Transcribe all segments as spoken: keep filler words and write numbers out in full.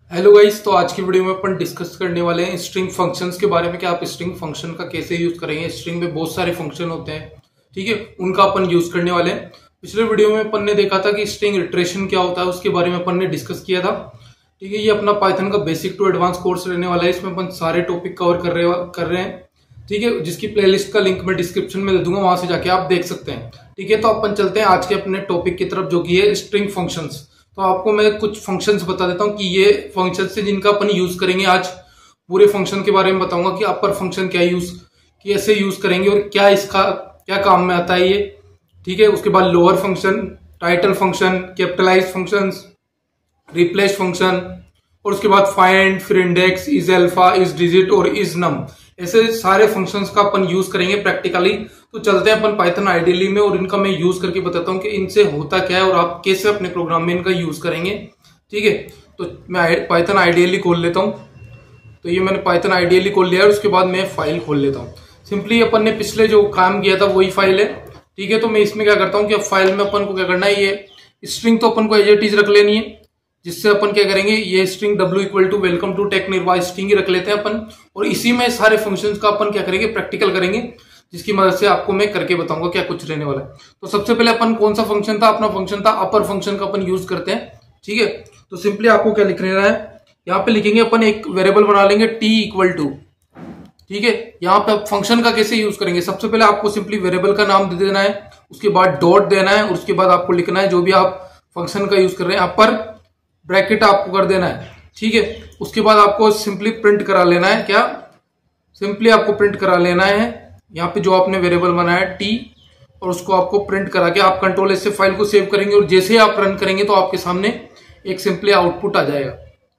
Hello guys, तो आज की वीडियो में अपन डिस्कस करने वाले हैं स्ट्रिंग फंक्शंस के बारे में कि आप स्ट्रिंग फंक्शन का कैसे यूज करेंगे। स्ट्रिंग में बहुत सारे फंक्शन होते हैं, ठीक है, उनका अपन यूज करने वाले हैं। पिछले वीडियो में अपन ने देखा था कि स्ट्रिंग इटरेशन क्या होता है, उसके बारे में अपन ने डिस्कस किया था, ठीक है। ये अपना पाइथन का बेसिक टू एडवांस कोर्स रहने वाला है। इसमें अपन सारे टॉपिक कवर कर रहे कर रहे हैं, ठीक है, जिसकी प्लेलिस्ट का लिंक मैं डिस्क्रिप्शन में दे दूंगा, वहां से जाके आप देख सकते हैं, ठीक है। तो अपन चलते हैं आज के अपने टॉपिक की तरफ, जो कि है स्ट्रिंग फंक्शंस। तो आपको मैं कुछ फंक्शंस बता देता हूं कि ये फंक्शंस से जिनका अपन यूज करेंगे। आज पूरे फंक्शन के बारे में बताऊंगा कि अपर फंक्शन क्या यूज कैसे यूज करेंगे और क्या इसका क्या काम में आता है ये, ठीक है। उसके बाद lower function, title function, capitalize function, replace function, और उसके बाद फाइंड, फिर index, is alpha, is digit और इज नम, ऐसे सारे फंक्शंस का अपन यूज करेंगे प्रैक्टिकली। तो चलते हैं अपन पाइथन आइडियली में और इनका मैं यूज करके बताता हूं कि इनसे होता क्या है और आप कैसे अपने प्रोग्राम में इनका यूज करेंगे, ठीक है। तो मैं पाइथन आइडियली खोल लेता हूं। तो ये मैंने पाइथन आइडियली खोल लिया है। उसके बाद मैं फाइल खोल लेता हूं। सिंपली अपन ने पिछले जो काम किया था वही फाइल है, ठीक है। तो मैं इसमें क्या करता हूँ कि अब फाइल में अपन को क्या करना है, ये स्ट्रिंग तो अपन को एज इट इज रख लेनी है, जिससे अपन क्या करेंगे, ये string w equal to welcome to tech Nirvah string ही रख लेते हैं अपन, और इसी में सारे फंक्शंस का अपन क्या करेंगे, प्रैक्टिकल करेंगे, जिसकी मदद से आपको मैं करके बताऊंगा क्या कुछ रहने वाला है। तो सबसे पहले अपन कौन सा फंक्शन था, अपना फंक्शन था अपर फंक्शन का अपन यूज करते हैं, ठीक है। तो सिंपली आपको क्या लिख लेना है, यहाँ पे लिखेंगे अपन एक वेरिएबल बना लेंगे t इक्वल टू, ठीक है। यहाँ पे फंक्शन का कैसे यूज करेंगे, सबसे पहले आपको सिंपली वेरिएबल का नाम दे देना है, उसके बाद डॉट देना है, और उसके बाद आपको लिखना है जो भी आप फंक्शन का यूज कर रहे हैं, अपर ब्रैकेट आपको कर देना है, ठीक है। उसके बाद आपको सिंपली प्रिंट करा लेना है, क्या सिंपली आपको प्रिंट करा लेना है यहाँ पे जो आपने वेरिएबल बनाया है टी, और उसको आपको प्रिंट करा के आप कंट्रोल एस से फाइल को सेव करेंगे, और जैसे ही आप रन करेंगे तो आपके सामने एक सिंपली आउटपुट आ जाएगा।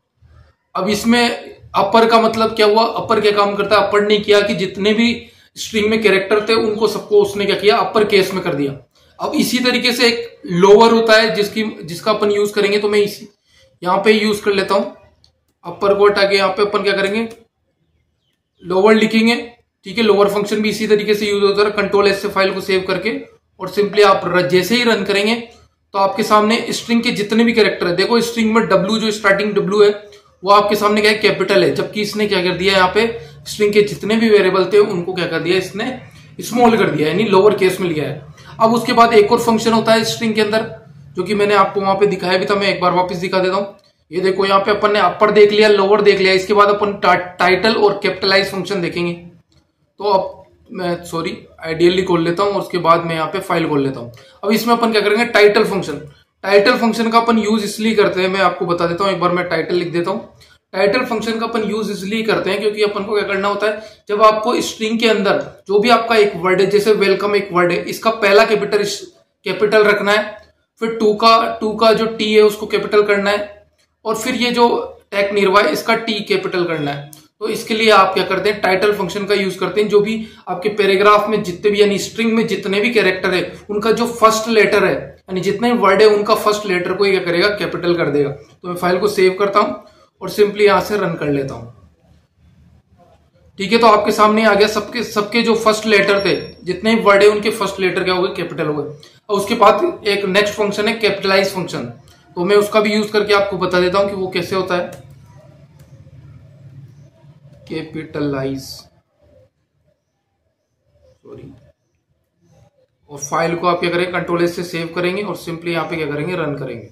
अब इसमें अपर का मतलब क्या हुआ, अपर क्या काम करता है, अपर ने किया कि जितने भी स्ट्रिंग में कैरेक्टर थे उनको सबको उसने क्या किया, अपर केस में कर दिया। अब इसी तरीके से एक लोअर होता है जिसकी जिसका अपन यूज करेंगे। तो मैं इसी यहां पे यूज कर लेता हूं, अपर को हटा के यहाँ पे अपन क्या करेंगे, लोअर लिखेंगे, ठीक है। लोअर फंक्शन भी इसी तरीके से यूज होता है, कंट्रोल एस से फाइल को सेव करके, और सिंपली आप जैसे ही रन करेंगे तो आपके सामने स्ट्रिंग के जितने भी कैरेक्टर है, देखो स्ट्रिंग में डब्ल्यू जो स्टार्टिंग डब्ल्यू है वो आपके सामने क्या है, कैपिटल है, जबकि इसने क्या कर दिया, यहाँ पे स्ट्रिंग के जितने भी वेरिएबल थे उनको क्या कर दिया, इसने स्मॉल कर दिया, यानी लोअर केस में लिया है। अब उसके बाद एक और फंक्शन होता है स्ट्रिंग के अंदर, जो कि मैंने आपको वहां पे दिखाया भी था, मैं एक बार वापस दिखा देता हूं। ये देखो यहाँ पे अपन ने अपर देख लिया, लोअर देख लिया, इसके बाद अपन टा, टाइटल और कैपिटलाइज फंक्शन देखेंगे। तो अब मैं सॉरी आइडियली खोल लेता हूं, और उसके बाद मैं यहाँ पे फाइल खोल लेता हूं। अब इसमें अपन क्या करेंगे, टाइटल फंक्शन। टाइटल फंक्शन का अपन यूज इसलिए करते हैं, मैं आपको बता देता हूं, एक बार मैं टाइटल लिख देता हूं। टाइटल फंक्शन का अपन यूज इसलिए करते हैं क्योंकि अपन को क्या करना होता है, जब आपको स्ट्रिंग के अंदर जो भी आपका एक वर्ड है, जैसे वेलकम एक वर्ड है, इसका पहला कैपिटल कैपिटल रखना है, फिर टू का टू का जो टी है उसको कैपिटल करना है, और फिर ये जो टेक निर्वाह इसका टी कैपिटल करना है। तो इसके लिए आप क्या करते हैं, टाइटल फंक्शन का यूज करते हैं। जो भी आपके पैराग्राफ में जितने भी यानी स्ट्रिंग में जितने भी कैरेक्टर है उनका जो फर्स्ट लेटर है, यानी जितने वर्ड है उनका फर्स्ट लेटर को क्या करेगा, कैपिटल कर देगा। तो मैं फाइल को सेव करता हूं और सिंपली यहां से रन कर लेता हूं, ठीक है। तो आपके सामने आ गया सबके सबके जो फर्स्ट लेटर थे, जितने भी वर्ड है उनके फर्स्ट लेटर क्या हो गए, कैपिटल हो गए। और उसके बाद एक नेक्स्ट फंक्शन है कैपिटलाइज फंक्शन, तो मैं उसका भी यूज करके आपको बता देता हूं कि वो कैसे होता है, कैपिटलाइज सॉरी और फाइल को आप क्या करेंगे, कंट्रोल एस से सेव करेंगे, और सिंपली यहां पे क्या करेंगे, रन करेंगे।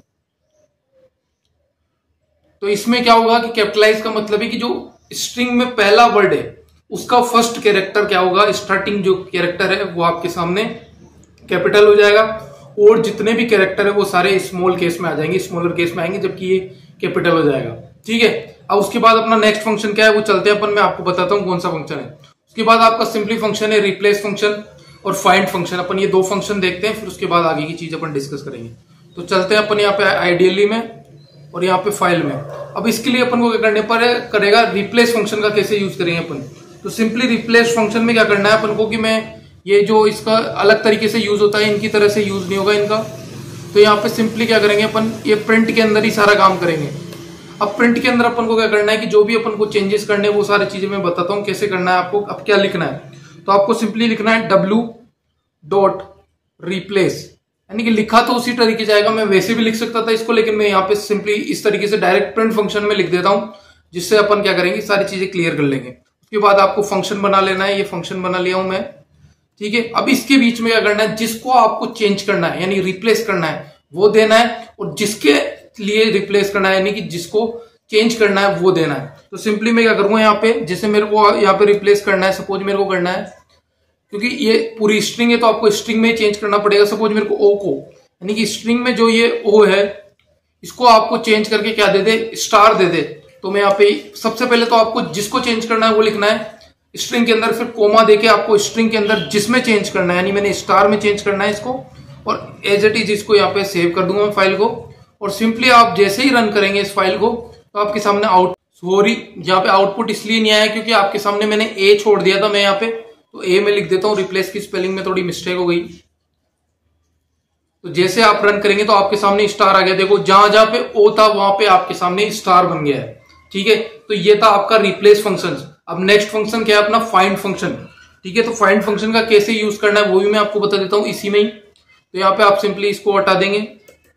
तो इसमें क्या होगा कि कैपिटलाइज का मतलब है कि जो स्ट्रिंग में पहला वर्ड है उसका फर्स्ट कैरेक्टर क्या होगा, स्टार्टिंग जो कैरेक्टर है वो आपके सामने कैपिटल हो जाएगा, और जितने भी कैरेक्टर है वो सारे स्मॉल केस में आ जाएंगे, स्मॉलर केस में आएंगे, जबकि ये कैपिटल हो जाएगा, ठीक है। अब उसके बाद अपना नेक्स्ट फंक्शन क्या है वो चलते हैं अपन, मैं आपको बताता हूं कौन सा फंक्शन है। उसके बाद आपका सिंपली फंक्शन है रिप्लेस फंक्शन और फाइंड फंक्शन। अपन ये दो फंक्शन देखते हैं, फिर उसके बाद आगे की चीज अपन डिस्कस करेंगे। तो चलते हैं अपन यहाँ पे आइडियली में और यहाँ पे फाइल में। अब इसके लिए अपन को क्या करने पर करेगा, रिप्लेस फंक्शन का कैसे यूज करेंगे अपन। तो सिंपली रिप्लेस फंक्शन में क्या करना है अपन को कि मैं ये जो इसका अलग तरीके से यूज होता है, इनकी तरह से यूज नहीं होगा इनका। तो यहाँ पे सिंपली क्या करेंगे अपन, ये प्रिंट के अंदर ही सारा काम करेंगे। अब प्रिंट के अंदर अपन को क्या करना है कि जो भी अपन को चेंजेस करने हैं वो सारी चीजें मैं बताता हूँ कैसे करना है आपको। अब क्या लिखना है, तो आपको सिंपली लिखना है डब्ल्यू डॉट रिप्लेस, यानी कि लिखा तो उसी तरीके से आएगा, मैं वैसे भी लिख सकता था इसको, लेकिन मैं यहाँ पे सिंपली इस तरीके से डायरेक्ट प्रिंट फंक्शन में लिख देता हूं, जिससे अपन क्या करेंगे, सारी चीजें क्लियर कर लेंगे। उसके बाद आपको फंक्शन बना लेना है, ये फंक्शन बना लिया हूं मैं, ठीक है। अब इसके बीच में क्या करना है, जिसको आपको चेंज करना है यानी रिप्लेस करना है वो देना है, और जिसके लिए रिप्लेस करना है यानी कि जिसको चेंज करना है वो देना है। तो सिंपली मैं क्या करूंगा, यहाँ पे जैसे मेरे को यहाँ पे रिप्लेस करना है, सपोज मेरे को करना है, क्योंकि ये पूरी स्ट्रिंग है तो आपको स्ट्रिंग में चेंज करना पड़ेगा। सपोज मेरे को ओ को, यानी कि स्ट्रिंग में जो ये ओ है इसको आपको चेंज करके क्या दे दे, स्टार दे दे। तो मैं यहाँ पे सबसे पहले तो आपको जिसको चेंज करना है वो लिखना है स्ट्रिंग के अंदर, फिर कोमा देके आपको स्ट्रिंग के अंदर जिसमें चेंज करना है, यानी मैंने स्टार में चेंज करना है इसको, और एज इट इज इसको यहाँ पे सेव कर दूंगा फाइल को। और सिंपली आप जैसे ही रन करेंगे इस फाइल को तो आपके सामने आउट सॉरी यहाँ पे आउटपुट इसलिए नहीं आया क्योंकि आपके सामने मैंने ए छोड़ दिया था, मैं यहाँ पे तो ए में लिख देता हूँ, रिप्लेस की स्पेलिंग में थोड़ी मिस्टेक हो गई। तो जैसे आप रन करेंगे तो आपके सामने स्टार आ गया, देखो जहां जहां पे ओ था वहां पे आपके सामने स्टार बन गया है, ठीक है। तो ये था आपका रिप्लेस फंक्शन। अब नेक्स्ट फंक्शन क्या है अपना, फाइंड फंक्शन, ठीक है। तो फाइंड फंक्शन का कैसे यूज करना है वो भी मैं आपको बता देता हूं इसी में ही। तो यहाँ पे आप सिंपली इसको हटा देंगे,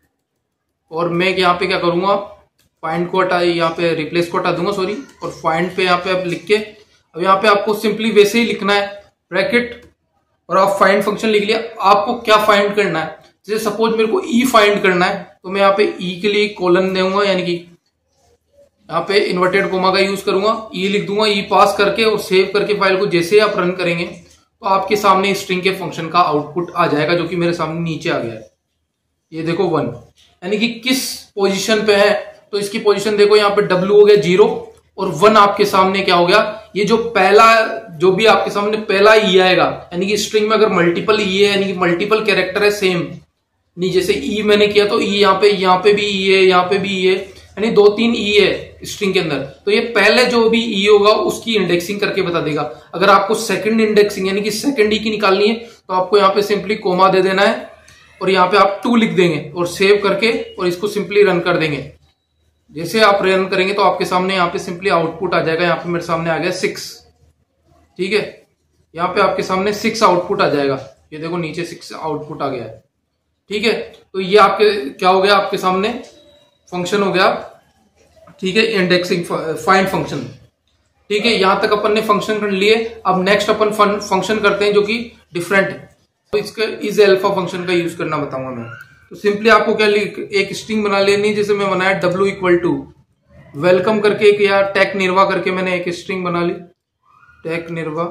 और मैं यहाँ पे क्या करूंगा, फाइंड को हटा, यहाँ पे रिप्लेस को हटा दूंगा सॉरी, और फाइंड पे यहाँ पे आप लिख के, अब यहाँ पे आपको सिंपली वैसे ही लिखना है ब्रैकेट, और आप फाइंड फंक्शन लिख लिया। आपको क्या फाइंड करना है, जैसे सपोज मेरे को ई फाइंड करना है तो मैं यहाँ पे ई के लिए कोलन दूंगा, यानी कि यहाँ पे इन्वर्टेड कोमा का यूज करूंगा, ई लिख दूंगा, ई पास करके और सेव करके फाइल को जैसे ही आप रन करेंगे तो आपके सामने स्ट्रिंग के फंक्शन का आउटपुट आ जाएगा, जो कि मेरे सामने नीचे आ गया है। ये देखो वन, यानी कि किस पोजीशन पे है, तो इसकी पोजीशन देखो यहाँ पे डब्ल्यू हो गया जीरो, और वन आपके सामने क्या हो गया, ये जो पहला जो भी आपके सामने पहला ई आएगा, यानी कि स्ट्रिंग में अगर मल्टीपल ई है यानी कि मल्टीपल कैरेक्टर है सेम, नहीं जैसे ई मैंने किया तो ई यहाँ पे यहाँ पे भी ई है, यहाँ पे भी ई है, यानी दो तीन ई है स्ट्रिंग के अंदर, तो ये पहले जो भी ई होगा उसकी इंडेक्सिंग करके बता देगा। अगर आपको सेकंड इंडेक्सिंग यानी कि सेकंड ई की निकालनी है तो आपको यहाँ पे सिंपली कोमा दे देना है, और यहाँ पे आप टू लिख देंगे और सेव करके और इसको सिंपली रन कर देंगे। जैसे आप रन करेंगे तो आपके सामने यहाँ पे सिंपली आउटपुट आ जाएगा। यहाँ पे मेरे सामने आ गया सिक्स, ठीक है, यहाँ पे आपके सामने सिक्स आउटपुट आ जाएगा, ये देखो नीचे सिक्स आउटपुट आ गया है, ठीक है। तो ये आपके क्या हो गया, आपके सामने फंक्शन हो गया, ठीक है, इंडेक्सिंग फाइंड फंक्शन, ठीक है। यहां तक अपन ने फंक्शन कर लिए। अब नेक्स्ट अपन फंक्शन करते हैं जो कि डिफरेंट है, तो इसका इज अल्फा फंक्शन का यूज करना बताऊंगा मैं। तो सिंपली आपको क्या एक स्ट्रिंग बना लेनी, जैसे मैं बनाया डब्ल्यू इक्वल टू वेलकम करके एक, या टैक निर्वा करके मैंने एक स्ट्रिंग बना ली, टैक निर्वा,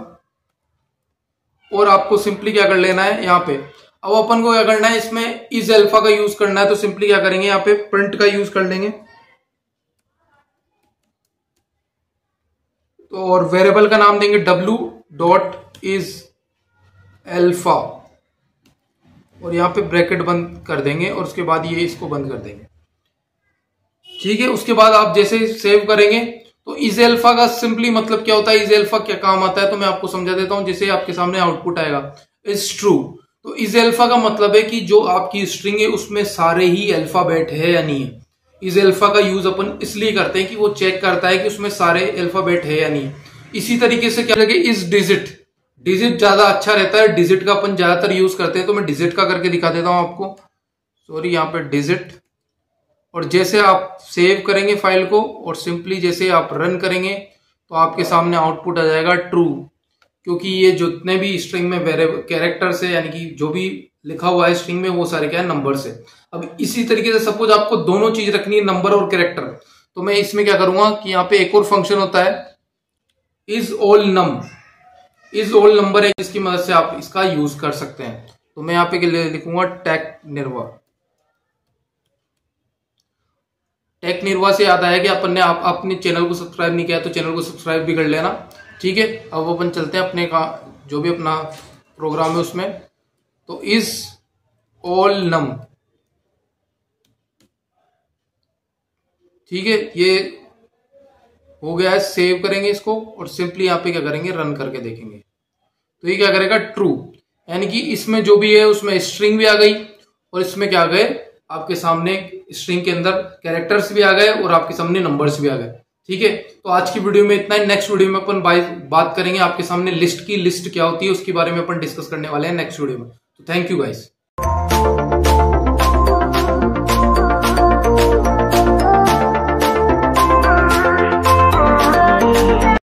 और आपको सिंपली क्या कर लेना है यहाँ पे, अब अपन को क्या करना है, इसमें इज अल्फा का यूज करना है। तो सिंपली क्या करेंगे, यहाँ पे प्रिंट का यूज कर लेंगे, तो और वेरिएबल का नाम देंगे डब्ल्यू डॉट इज अल्फा, और यहाँ पे ब्रैकेट बंद कर देंगे, और उसके बाद ये इसको बंद कर देंगे, ठीक है। उसके बाद आप जैसे सेव करेंगे तो इज अल्फा का सिंपली मतलब क्या होता है, इज अल्फा क्या काम आता है, तो मैं आपको समझा देता हूं। जैसे आपके सामने आउटपुट आएगा इज ट्रू, तो इज अल्फा का मतलब है कि जो आपकी स्ट्रिंग है उसमें सारे ही अल्फाबेट है या नहीं है। इज अल्फा का यूज अपन इसलिए करते हैं कि वो चेक करता है कि उसमें सारे अल्फाबेट है या नहीं। इसी तरीके से क्या लगे, इज डिजिट, डिजिट ज्यादा अच्छा रहता है, डिजिट का अपन ज्यादातर यूज करते हैं, तो मैं डिजिट का करके दिखा देता हूं आपको, सॉरी यहाँ पे डिजिट। और जैसे आप सेव करेंगे फाइल को और सिंपली जैसे आप रन करेंगे तो आपके सामने आउटपुट आ जाएगा ट्रू, क्योंकि ये जितने भी स्ट्रिंग में वेरिएबल कैरेक्टर से यानी कि जो भी लिखा हुआ है स्ट्रिंग में वो सारे क्या है, नंबर से। अब इसी तरीके से सपोज आपको दोनों चीज रखनी है, नंबर और कैरेक्टर, तो मैं इसमें क्या करूंगा कि यहाँ पे एक और फंक्शन होता है is all num, is all number है, जिसकी मदद से आप इसका यूज कर सकते हैं। तो मैं यहाँ पे लिखूंगा टैक निर्वा। टेक निर्वा से याद आया कि अपन ने आप अपने चैनल को सब्सक्राइब नहीं किया तो चैनल को सब्सक्राइब भी कर लेना, ठीक है। अब अपन चलते हैं अपने का जो भी अपना प्रोग्राम है उसमें, तो इज ऑल नम, ठीक है, ये हो गया है। सेव करेंगे इसको और सिंपली यहाँ पे क्या करेंगे, रन करके देखेंगे तो ये क्या करेगा, ट्रू, यानी कि इसमें जो भी है उसमें स्ट्रिंग भी आ गई और इसमें क्या आ गए, आपके सामने स्ट्रिंग के अंदर कैरेक्टर्स भी आ गए और आपके सामने नंबर्स भी आ गए, ठीक है। तो आज की वीडियो में इतना ही। नेक्स्ट वीडियो में अपन बात करेंगे आपके सामने लिस्ट की, लिस्ट क्या होती है उसके बारे में अपन डिस्कस करने वाले हैं नेक्स्ट वीडियो में। तो थैंक यू गाइस।